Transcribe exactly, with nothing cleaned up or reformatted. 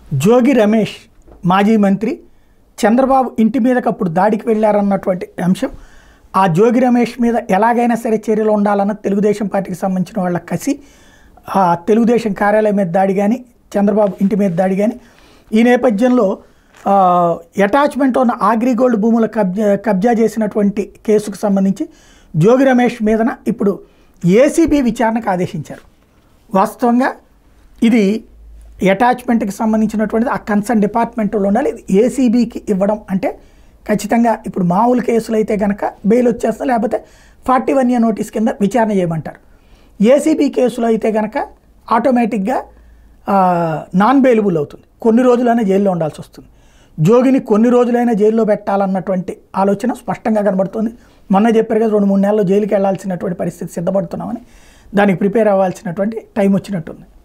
జోగి రమేష్ మాజీ మంత్రి చంద్రబాబు ఇంటి మీదకి అప్పుడు దాడికి వెళ్ళారన్నటువంటి అంశం, ఆ జోగి రమేష్ మీద ఎలాగైనా సరే చర్యలు ఉండాలన్న తెలుగుదేశం పార్టీకి సంబంధించిన వాళ్ళ కసి, ఆ తెలుగుదేశం కార్యాలయం మీద దాడి కానీ చంద్రబాబు ఇంటి మీద దాడి కానీ, ఈ నేపథ్యంలో అటాచ్మెంట్ ఉన్న అగ్రిగోల్డ్ భూముల కబ్జా కబ్జా చేసినటువంటి కేసుకు సంబంధించి జోగి రమేష్ మీదన ఇప్పుడు ఏసీబీ విచారణకు ఆదేశించారు. వాస్తవంగా ఇది అటాచ్మెంట్కి సంబంధించినటువంటిది ఆ కన్సర్న్ డిపార్ట్మెంట్లో ఉండాలి. ఇది ఏసీబీకి ఇవ్వడం అంటే ఖచ్చితంగా ఇప్పుడు మామూలు కేసులు అయితే కనుక బెయిల్ వచ్చేస్తా, లేకపోతే ఫార్టీ వన్ ఇయర్ నోటీస్ కింద విచారణ చేయమంటారు. ఏసీబీ కేసులో అయితే కనుక ఆటోమేటిక్గా నాన్ బెయిలబుల్ అవుతుంది, కొన్ని రోజులైనా జైల్లో ఉండాల్సి వస్తుంది. జోగిని కొన్ని రోజులైనా జైల్లో పెట్టాలన్నటువంటి ఆలోచన స్పష్టంగా కనబడుతుంది. మొన్న చెప్పారు కదా, రెండు మూడు నెలల్లో జైలుకి వెళ్లాల్సినటువంటి పరిస్థితి సిద్ధపడుతున్నామని, దానికి ప్రిపేర్ అవ్వాల్సినటువంటి టైం వచ్చినట్టుంది.